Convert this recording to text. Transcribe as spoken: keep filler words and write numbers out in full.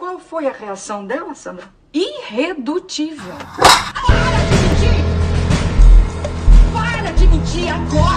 qual foi a reação dela, Sandra? Irredutível. Para de mentir! Para de mentir agora!